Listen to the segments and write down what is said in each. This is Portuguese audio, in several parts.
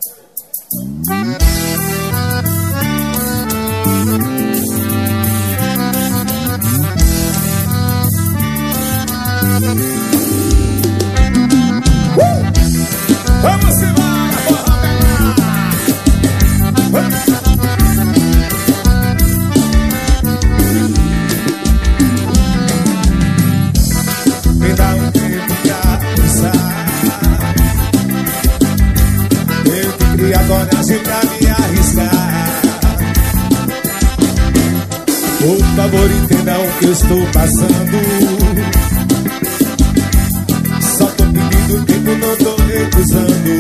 Vamos embora, porra, me dá um tempo pra pensar. Eu que criei agora assim pra me arriscar. Por favor, entenda o que eu estou passando. Só tô pedindo tempo, não tô recusando.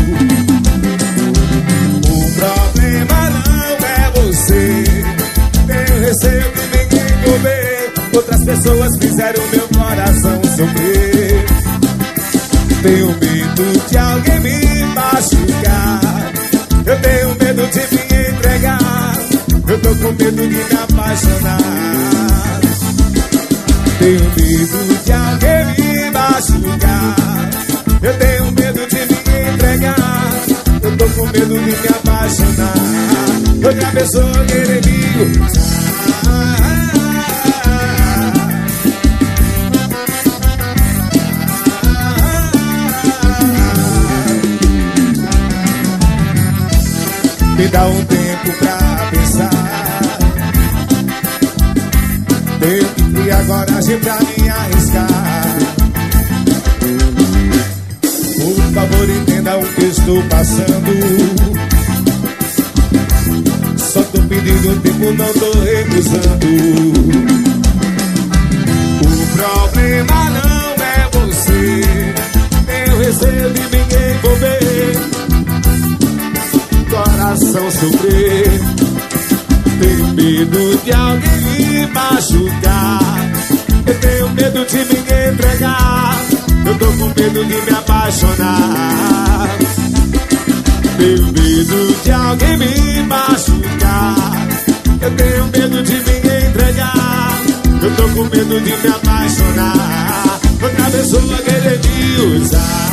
O problema não é você. Tenho receio de me envolver. Outras pessoas fizeram meu coração sofrer. Tenho medo de alguém me machucar. Eu tenho medo de me entregar. Eu tô com medo de me apaixonar. Tenho medo de alguém me machucar. Eu tenho medo de me entregar. Eu tô com medo de me apaixonar. Outra pessoa querer me usar. Me dá um tempo pra pensar. Tenho que criar coragem pra me arriscar. Por favor, entenda o que estou passando. Só tô pedindo tempo, não tô recusando. O problema não é você. Tenho receio de me envolver. Coração sofrer. Tenho medo de alguém me machucar. Eu tenho medo de me entregar. Eu tô com medo de me apaixonar. Tenho medo de alguém me machucar. Eu tenho medo de me entregar. Eu tô com medo de me apaixonar. Outra pessoa querer me usar.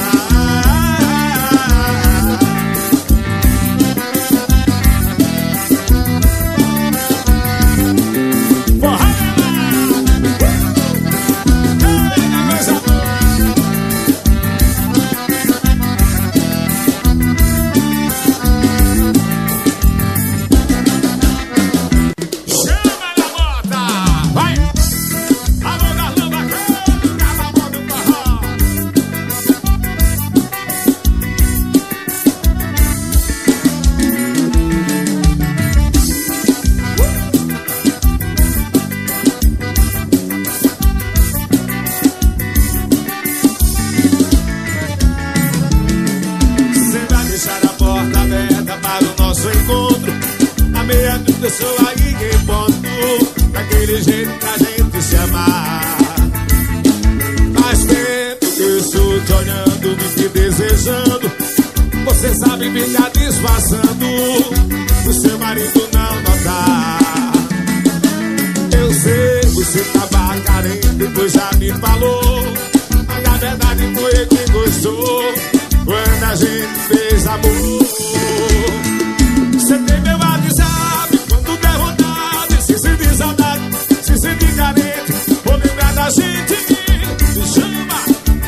Eu sou aí quem ponto. Daquele jeito pra gente se amar. Faz tempo que eu estou te olhando, me te desejando. Você sabe ficar disfarçando, o seu marido não notar. Eu sei, você tava carente, pois já me falou. Mas na verdade foi ele que gostou quando a gente fez amor. Você tem meu WhatsApp, quando der vontade, se sentir saudade, se sentir carente, vou lembrar da gente, me chama.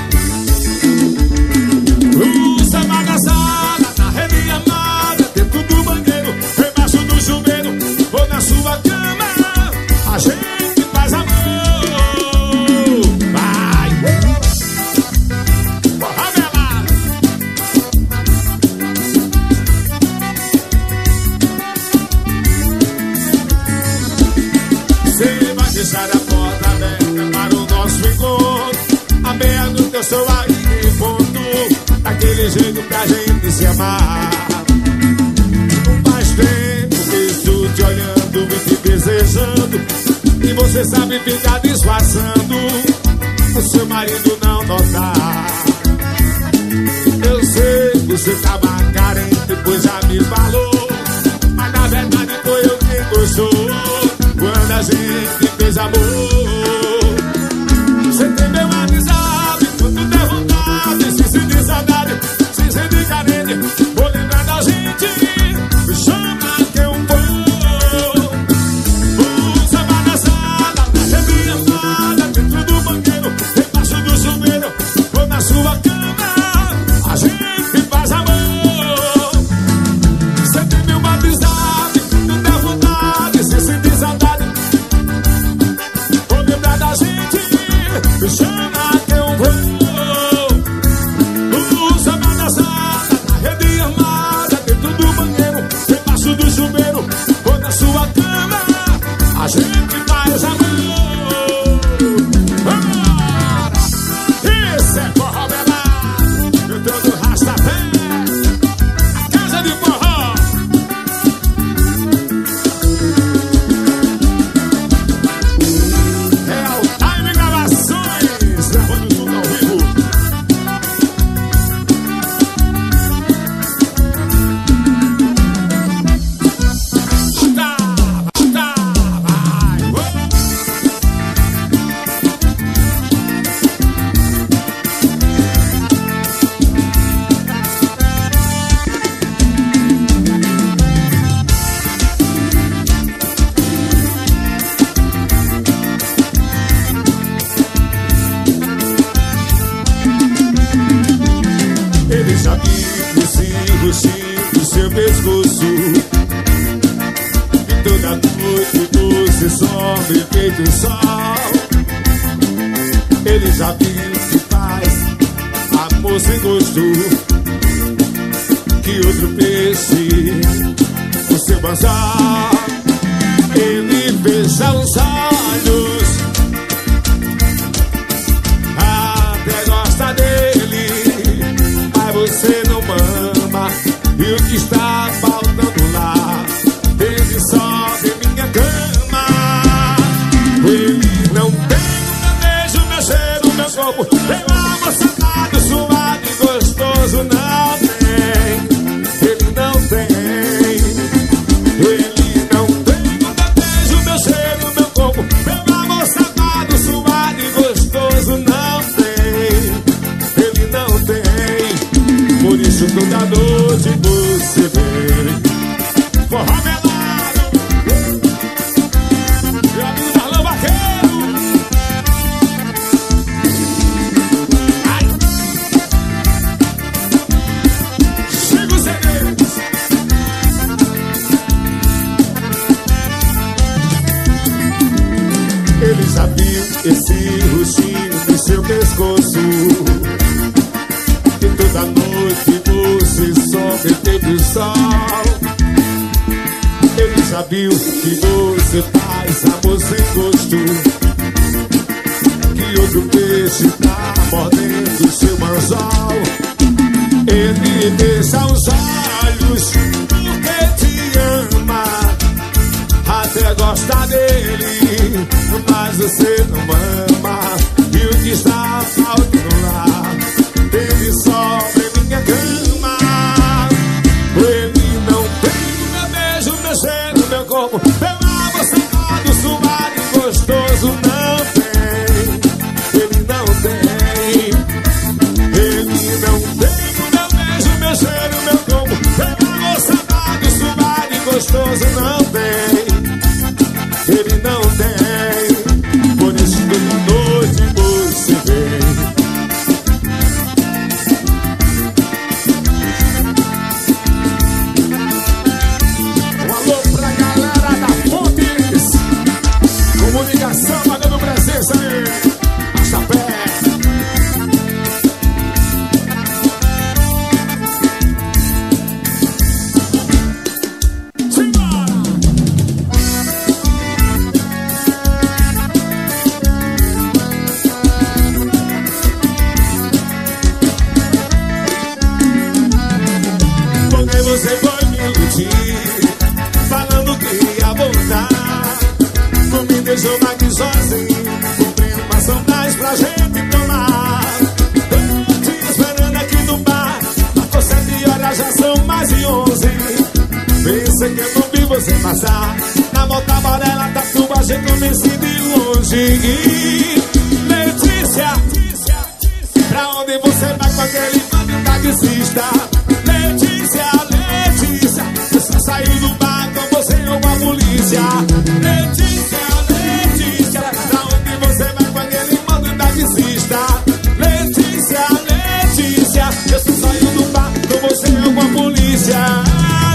Samba na sala, na rede amada, dentro do banheiro, embaixo do chuveiro, ou na sua cama, a gente faz amor. Vai! Porra velada! Você vai deixar a porta aberta para o nosso encontro. À meia-noite eu estou aí em ponto. Daquele jeito pra gente se amar. Não faz tempo que estou te olhando, me te desejando. E você sabe ficar disfarçando, o seu marido não notar. Eu sei, você tava carente, pois já me falou. Mas na verdade foi eu quem gostou quando a gente fez amor. Você tem meu WhatsApp, quando der vontade, se sentir saudade, se sentir carente, vou lembrar da roxinho do seu pescoço. E toda noite você some feito sol. Ele já viu que faz amor sem gosto, que outro peixe no seu anzol. Ele fecha os olhos, até gosta dele, mas você não mama. E o que está faltando lá, desde sobe em minha cama. Ele não tem o meu beijo, meu cheiro, meu corpo, meu amor safado, suado e gostoso. Não tem, ele não tem. Ele não tem o meu beijo, meu cheiro, meu corpo, meu amor safado, suado e gostoso. Não tem, ele não tem. Por isso toda noite você vem forró melado, meu amigo Darlan Vaqueiro. Ai, chega os segredos. Ele já viu esse roxinho no seu pescoço, e toda noite você sobe feito sol. Ele já viu que você faz amor sem gosto, que outro peixe tá mordendo seu anzol. Ele deixa os olhos porque te ama, até gosta dele, mas você não ama. E o que está faltando lá, ele sobe em minha cama. Ele não tem o meu beijo, meu cheiro, meu corpo, meu amor safado, suado e gostoso. Não tem, ele não tem. Ele não tem o meu beijo, meu cheiro, meu corpo, meu amor safado, suado e gostoso. Não tem, ele não tem. Por isso toda noite você vem. Um alô pra galera da Fontes Comunicação, pagando presença aí. Basta pé. Porque você foi me iludir, falando que ia voltar. Não me deixou mais que sozinho, comprei uma sondagem pra gente tomar. Eu te esperando aqui no bar, marcou 7 horas, já são mais de 11. Pensei que eu não vi você passar, na volta amarela, tatuagem, comecei de longe. Letícia, pra onde você vai com aquele bando taxista? Letícia, Letícia, eu só saí do bar com você ou com a polícia. Letícia, Letícia, pra onde você vai com aquele bando taxista? Letícia, Letícia, eu só saí do bar com você ou com a polícia.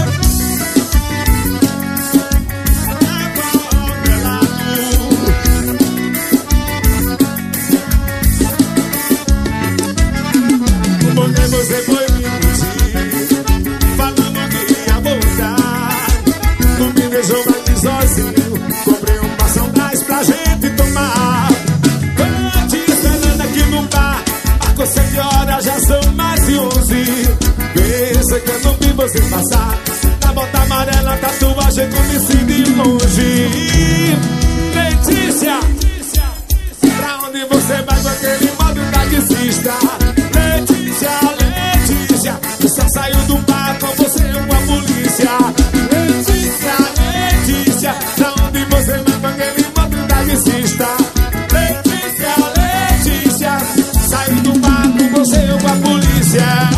Porque você foi me iludir, falando que ia voltar. Não me deixou mais que sozinho, comprei uma sondagem pra gente tomar. Tô te esperando aqui no bar, marcou 7 horas, já são mais de 11. Pensa que eu não vi você passar, na bota amarela, tatuagem, comecei de longe. Letícia, pra onde você vai com aquele modo taxista? Letícia, Letícia, eu só saio do bar com você ou com a polícia. Letícia, Letícia, pra onde você vai com aquele modo taxista? Letícia, Letícia, saio do bar com você ou com a polícia.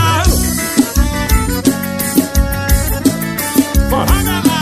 Forró melado.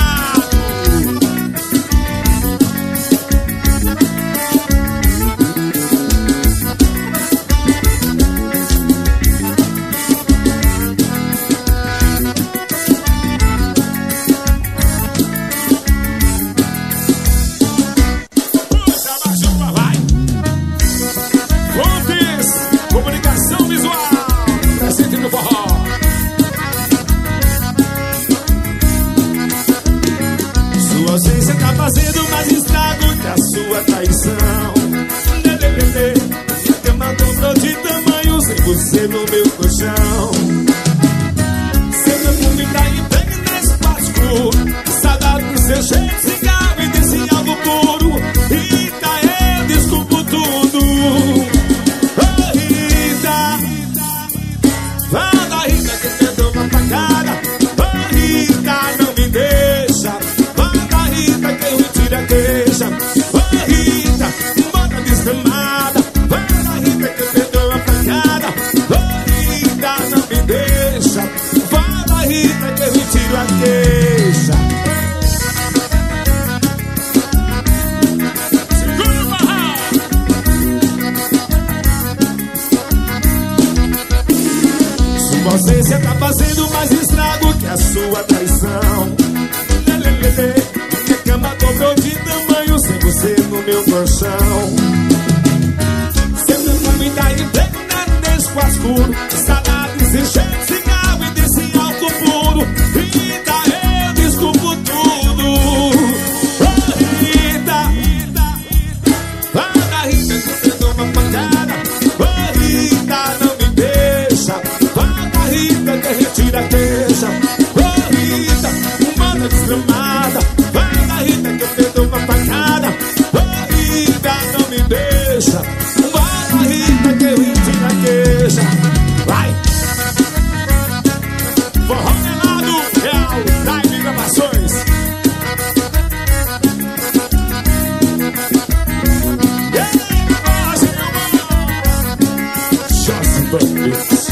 traição. Minha cama dobrou de tamanho sem você no meu colchão. Seu perfume tá impregnado no escuro, saudade do seu jeito, cigarro e desse algo puro. Rita, eu desculpo tudo. Oh, Rita, fala, Rita, que tentou uma facada. Oh, Rita, não me deixa. Fala, Rita, que eu retiro a queixa. Oh, Rita, bota desgramada. Fala, Rita, que tentou uma facada. Oh, Rita, não me deixa. Fala, Rita, que eu retiro a queixa. Segura o barraco. Sua ausência tá fazendo mais estrago que a sua traição. Minha cama dobrou de tamanho sem você no meu colchão. Seu perfume tá impregnado nesse quarto escuro, saudades e cheiro, cigarro e desse álcool puro. Rita, eu desculpo tudo. Oh, Rita, fala, Rita, que você deu uma pancada. Oh, Rita, não me deixa. Fala, Rita, que retira a queixa. Oh, Rita, manda desgramada. Fala, Rita, que eu te dou uma pancada. Oh, Rita, não me deixa. Fala, Rita, que eu retiro a queixa. Vai! Forró Melado, Real Time Gravações. E aí, Brasil, Jossi Bandeira.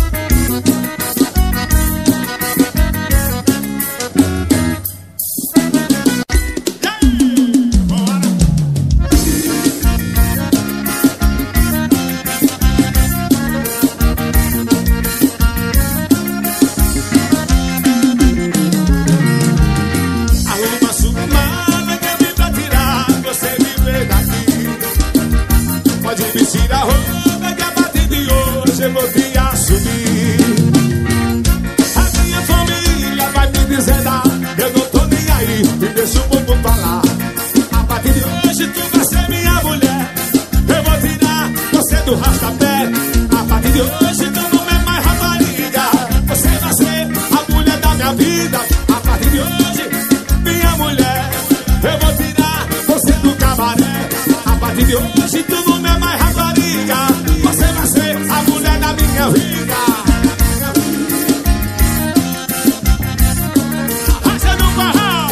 Arruma sua mala que eu vim pra tirar você viver daqui. Pode vestir a roupa que a partir de hoje eu vou te assumir. A minha família vai me dizer não, eu não tô nem aí, me deixa o povo falar. A partir de hoje tu vai ser minha mulher. Eu vou tirar você do rastapé. A partir de hoje tu não é mais rapariga. Você vai ser a mulher da minha vida. A partir de hoje, minha mulher, eu vou tirar você do cabaré. A partir de hoje tu não é mais rapariga. Você vai ser a mulher da minha vida. Arrasta no barral.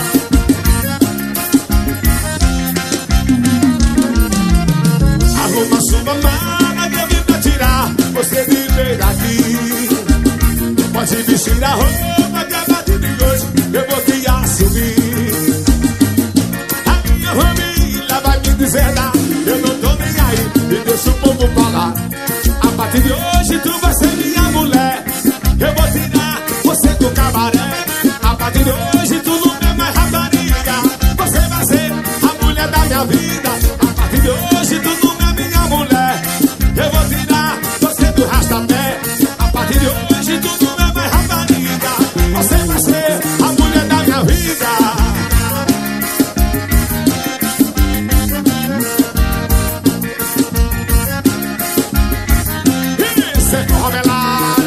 Arruma sua mala que eu vim pra tirar você viver daqui. Pode vestir a roupa que a partir de hoje eu vou te assumir. A minha família vai me dizer não, eu não tô nem aí, e deixa o povo falar. A partir de hoje tu vai ser minha mulher. Eu vou tirar você do cabaré. A partir de hoje tu não é mais rapariga. Você vai ser a mulher da minha vida. A partir de hoje tu não é minha mulher. Eu vou tirar você do rastapé. A partir de hoje tu não é mais rapariga. Você vai ser a mulher da minha vida. Isso é forró melado.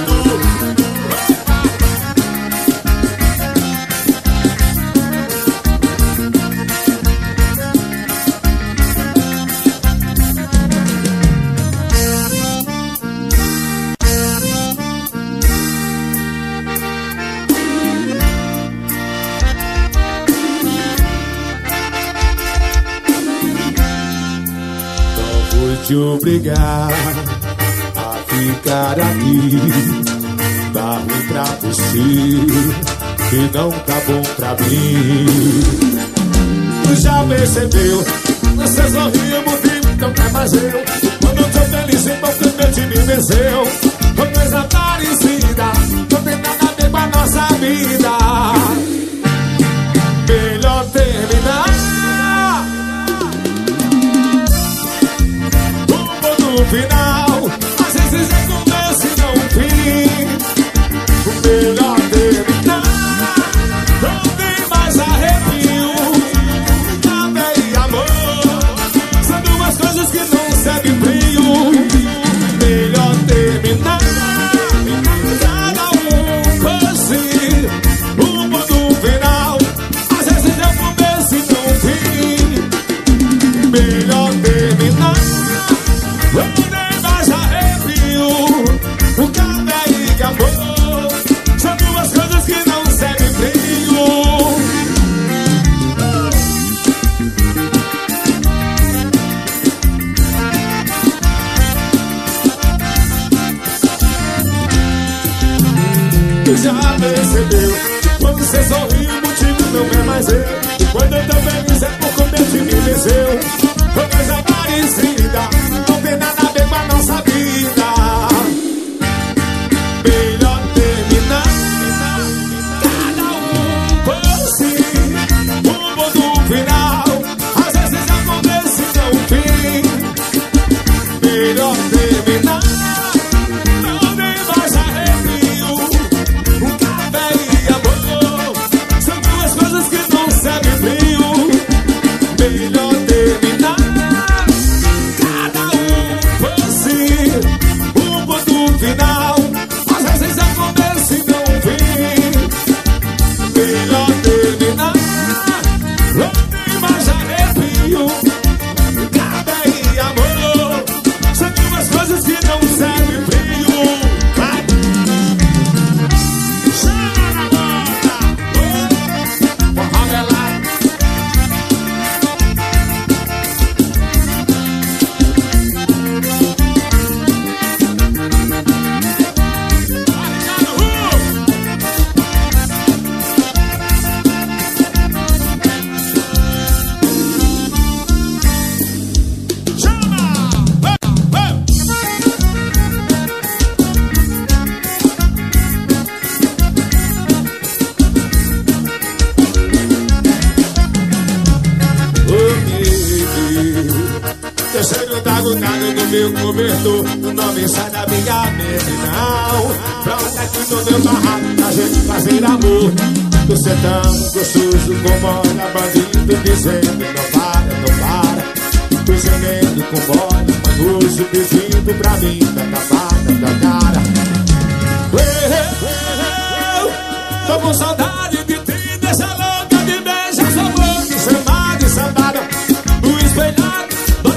Não vou te obrigar a ficar aqui. Tá ruim pra você e não tá bom pra mim. Já percebeu? Você sorriu muito, então quer mais eu. Quando eu tô feliz, então que me venceu. Coisa parecida, não tem nada a ver com a nossa vida. Melhor terminar. No final, às vezes é começo e não fim. O melhor terminar, não tem mais arrepio. Amei amor, sendo já percebeu. Quando você sorri, o motivo não é mais eu. E quando eu tô feliz é por conta de me venceu. Foi coisa parecida, não tem nada a ver com a nossa vida. Melhor terminar, cada um por si. Rumo do final, às vezes acontece não fim. Melhor terminar, não tem mais arrepio. O café e amor são duas coisas que não servem frio. Melhor terminar, cada um por si. Rumo do final, às vezes acontece não fim. Melhor terminar, não tem mais arrepio. Café e amor são duas coisas que não servem frio. Vai! Chama agora! Forró melado. Terceiro tá grudado no meu cobertor, o nome sai da minha mente não. Pra onde é que no meu barraco pra gente fazer amor? Você tão gostoso como olha bandido dizendo não para, não para. Tô gemendo com bola, manhoso pedindo pra mim da tapada da cara. Tô com saudade de ti, dessa louca de beijar sua boca, chamada de sambada no espelhado.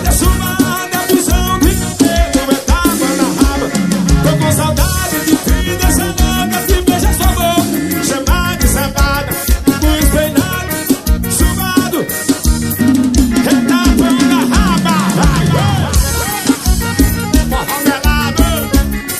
Saudade de ti, dessa louca que beija sua boca, chamada de sambada, no espelhado, sumado, retapando na raba, vai, forró melado.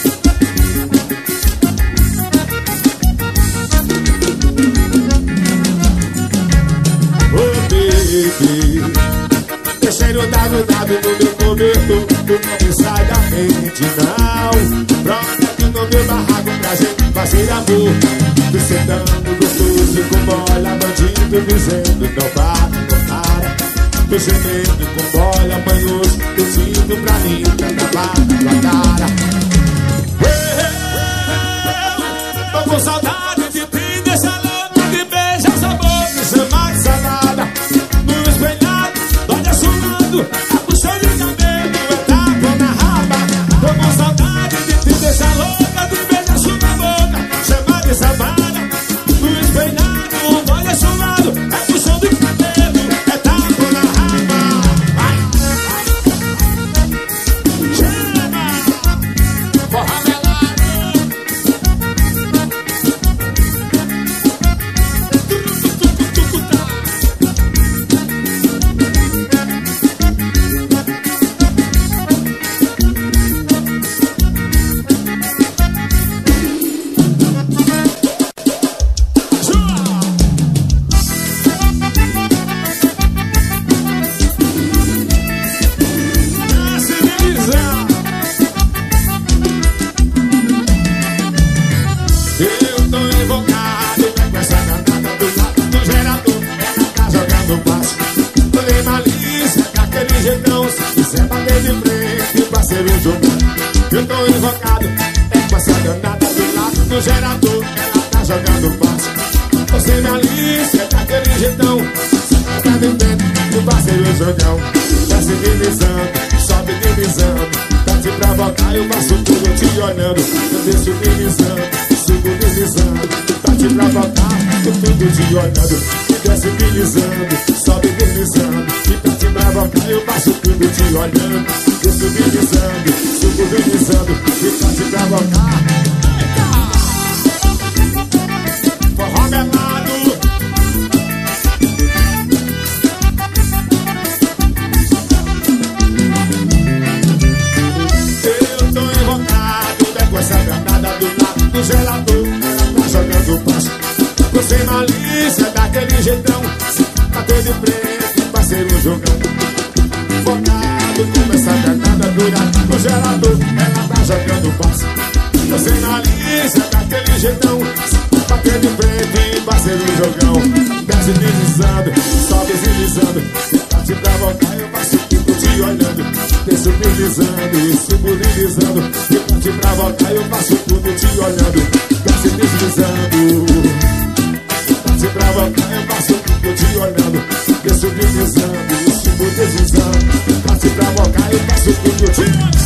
Oh baby, terceiro dado no meu cobertor, tu não me sai da mente não. Pronto aqui no meu barraco pra gente fazer amor. Você dando gostoso com bola, bandido dizendo não para, não para. Tô gemendo com bola, manhoso, pedindo pra mim da tapada da cara. Tô com saudade de ti, deixa louca de beijar sua boca, chamar de salada no espelhado, olha suando, a puxão de cabelo, é tapa na raba. Tô com saudade de ti, deixa louca de beijar sua boca, chamar de salada no espelhado, olha suando, é puxão de cabelo, é tapa na raba. Vai! Chama! Forró melado. Eu tô invocado com essa danada do lado do gerador. Ela tá jogando baixo, falei malícia daquele jeitão. Se quiser bater de frente, parceiro jogando. Eu tô invocado com essa danada do lado do gerador. Ela tá jogando baixo, você malícia daquele jeitão. Se bater de frente, parceiro jogão. Tá se deslizando, sobe deslizando. Tá te provocar, eu passo tudo te olhando. Eu deixo deslizando, sigo deslizando, tá te provocar, eu fico te olhando. Me desce deslizando, sobe deslizando, e tá te provocar, eu passo tudo te olhando. Desço deslizando, sigo deslizando, e tá te provocar. Forró melado. Eu tô invocado, com essa danada do lado do gelador. Ela tá jogando jogão. Desce deslizando, sobe deslizando. Bate pra voltar, eu passo tudo te olhando. Desço deslizando, subo deslizando. Bate pra voltar, eu passo tudo te olhando. Desce deslizando. Bate pra voltar, eu passo tudo te olhando. Desço deslizando, subo deslizando. Bate pra voltar, eu passo tudo te olhando.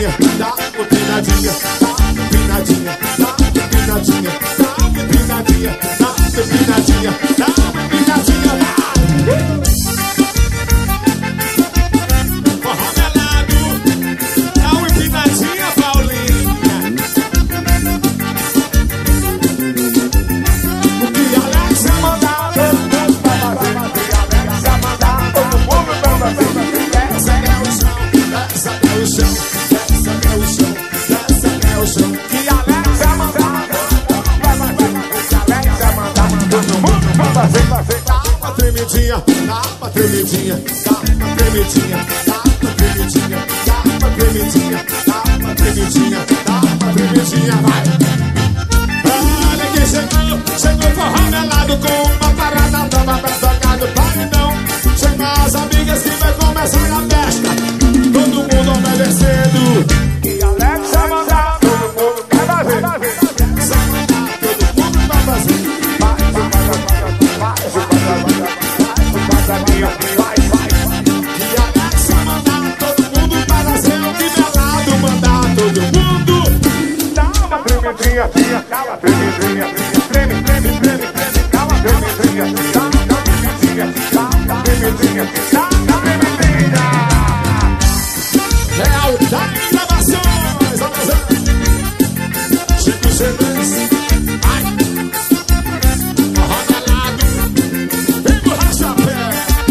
empinadinha, dá uma empinadinha, dá uma empinadinha, dá uma empinadinha, dá uma empinadinha, dá uma empinadinha, dá uma empinadinha, vai! Forró melado, dá uma empinadinha, Paulinha. O que Alex é mandar, todo mundo vai fazer. O que Alex é mandar, todo mundo vai fazer. Desce até o chão, desce até o chão, desce até o chão, desce até o chão. Que Alex é mandar, todo mundo vai fazer. O que Alex é mandar, todo mundo vai fazer. Dá uma tremidinha, dá uma tremidinha, dá uma tremidinha, dá uma tremidinha, dá uma tremidinha, dá uma tremidinha, dá uma tremidinha, vai! Olha quem chegou, chegou forró melado com uma parada brava pra tocar no paredão. Chama as amigas que vai começar a festa, todo mundo obedecendo. E Alex vai mandar, todo mundo quer fazer. Vai mandar, todo mundo vai fazer. E Alex vai mandar, todo mundo vai fazer. O que melado mandar, todo mundo. Dá uma tremidinha, dá uma tremidinha, treme, treme, treme, treme, dá uma tremidinha, dá uma tremidinha, dá uma tremidinha, dá uma tremidinha. Real Time Gravações, vamos lá. Chico Genes, ai, forró melado, vem do rastapé.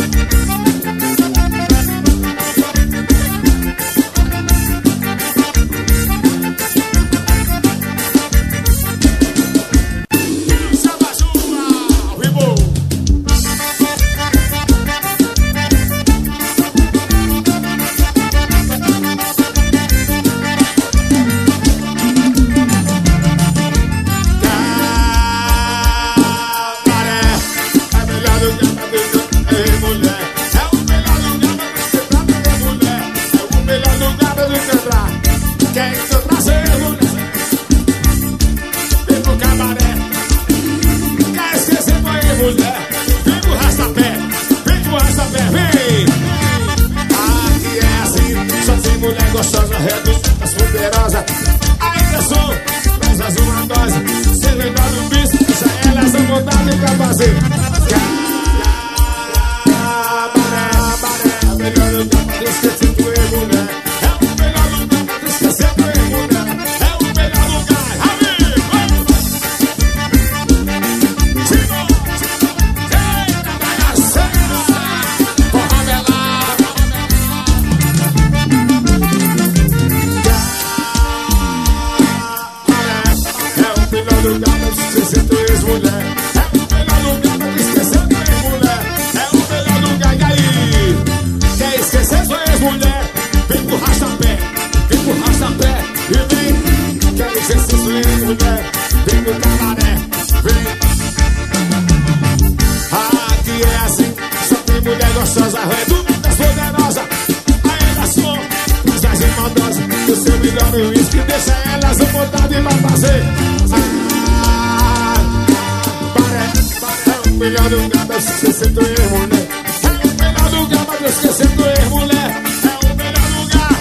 Gostosa, reduta, poderosa. Ainda sou, mas uma dose. Se lembrar do bicho, deixa elas à vontade pra fazer. Cabaré, melhor lugar pra esquecer tu é mulher. É o melhor lugar pra esquecer tu é mulher. É o melhor lugar, amigo. Eita, bagaceira. Forró melado. É o melhor lugar pra esquecer tu ex-mulher. É o melhor lugar pra esquecer tu ex-mulher. É o melhor lugar, e aí? Quer esquecer sua ex-mulher? Vem pro rastapé, vem pro rastapé. E vem, quer esquecer sua ex-mulher? Vem pro cabaré, vem. Aqui é assim, só tem mulher gostosa, reduta, poderosa. Ainda sou, mas as maldosa. O seu melhor uísque deixa elas à vontade pra fazer. É o melhor lugar pra esquecer tua ex-mulher. É o melhor lugar pra esquecer tua ex-mulher. É o melhor lugar.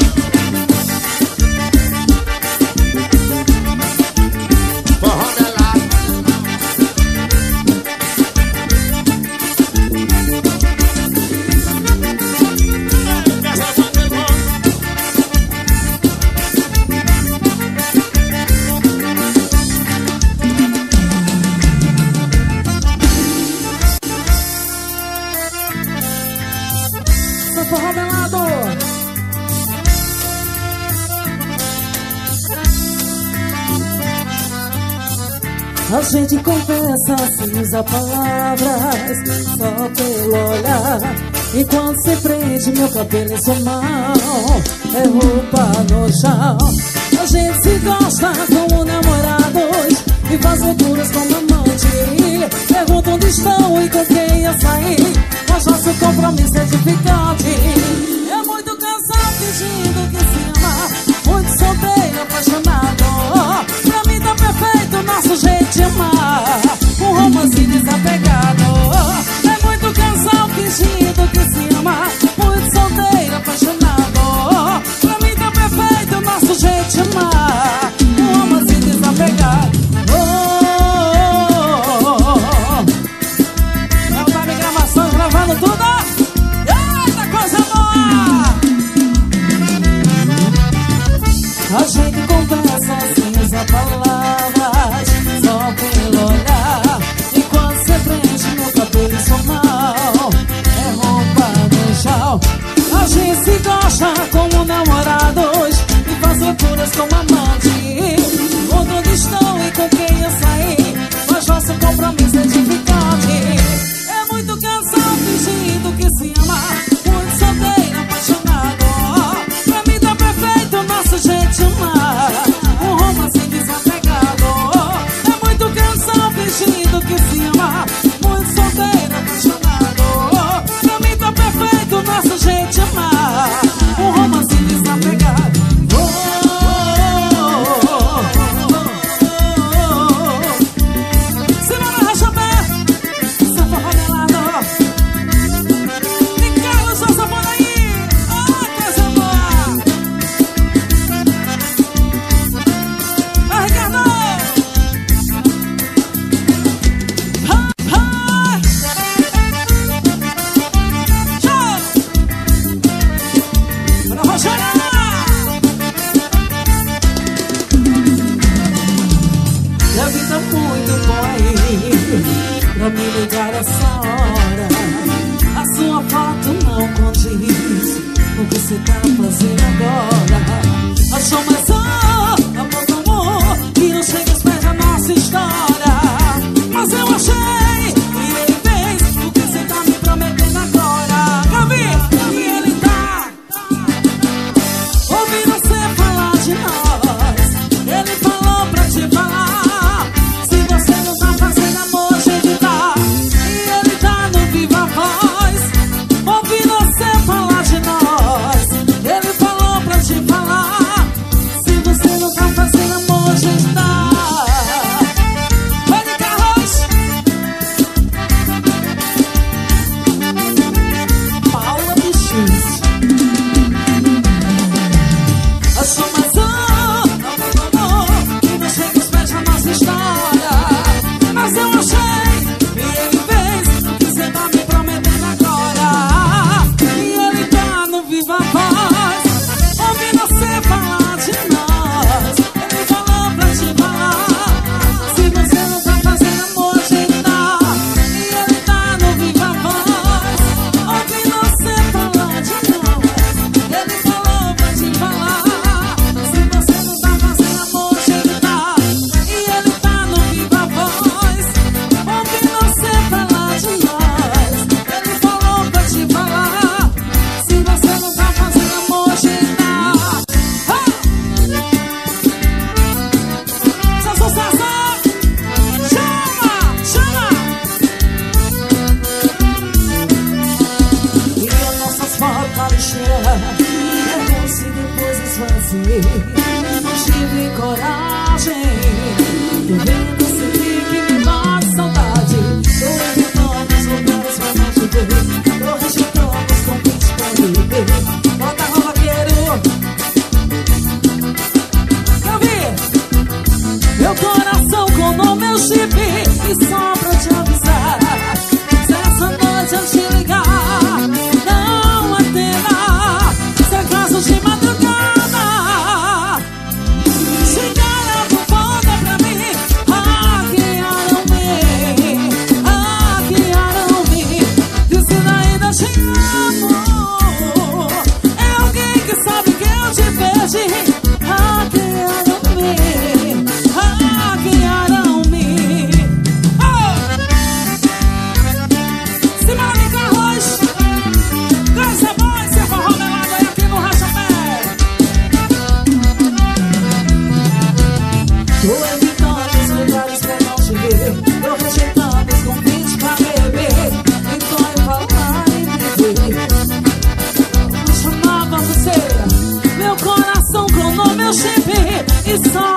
Forró melado. Forró melado. A gente conversa sem usar palavras, só pelo olhar. E quando se prende meu cabelo em sua mão, é roupa no chão. A gente se gosta como namorados e faz loucuras como amante. Pergunta onde estão e com quem eu saí, mas nosso compromisso é edificante. É muito casal fingindo que se ama, muito solteiro, apaixonado. Pra mim tá perfeito o nosso jeito de amar, um romance desapegado. É muito casal fingindo que se ama, muito solteiro, apaixonado. Pra mim tá perfeito A gente conversa sem usar palavras, só pelo olhar. Enquanto você prende meu cabelo e sua mão é roupa no chão. A gente se gosta como namorados e faz loucuras como amante. Onde estou e com quem eu saí, mas nosso compromisso é edificante. É muito cansado fingindo que se ama, muito solteiro, apaixonado. Pra mim tá perfeito o nosso jeito de amar, um romance desapegado. É muito cansado fingindo que se ama, muito solteiro, apaixonado. Pra mim tá perfeito o nosso jeito de amar, um romance desapegado. Pra me ligar essa hora, a sua foto não condiz o que você tá fazendo agora. Achou mais amor, que não chega aos pés da nossa história. Mas eu achei e ele fez o que você tá me prometendo agora. Gabi, e ele tá ouvindo você falar de nós. Ele falou pra te falar, se você não tá fazendo amor, tive coragem, tô vendo você que me bate saudade. Tô evitando os lugares pra não te ver, tô rejeitando os convites pra viver. Bota a vaqueiro, Gabi, meu coração com o meu chip. E só pra te avisar, se essa noite eu te ligar, não atenda, se é caso de madrugada. Meu coração clonou meu chip e só